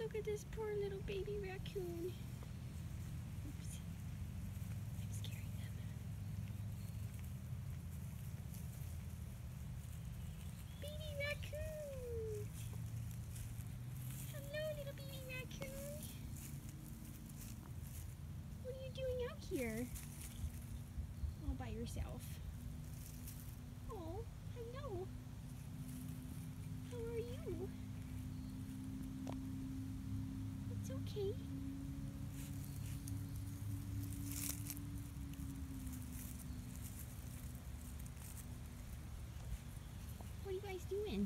look at this poor little baby raccoon. Oops. I'm scaring them. Baby raccoon! Hello, little baby raccoon. What are you doing out here? All by yourself. Oh, hello. How are you? It's okay. What are you guys doing?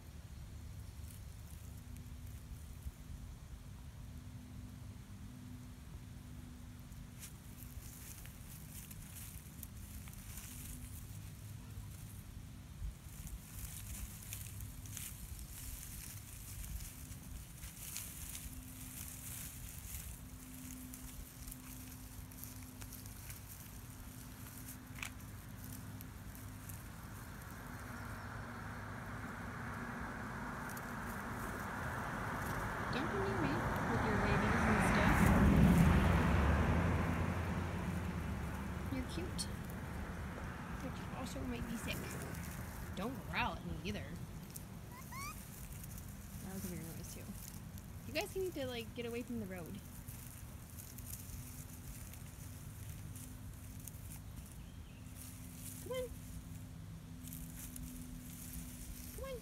Don't come near me with your rabies and stuff. You're cute. But you also might be sick. Don't growl at me either. That was a weird noise too. You guys need to like get away from the road. Come on. Come on.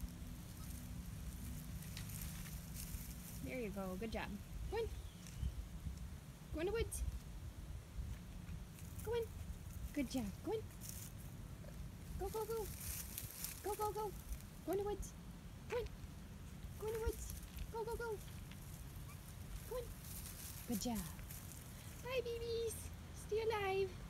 There you go. Good job. Go on. Go in the woods. Go on. Good job. Go on. Go, go, go. Go, go, go. Go in the woods. Go on. Go in the woods. Go, go, go. Go on. Good job. Bye, babies. Stay alive.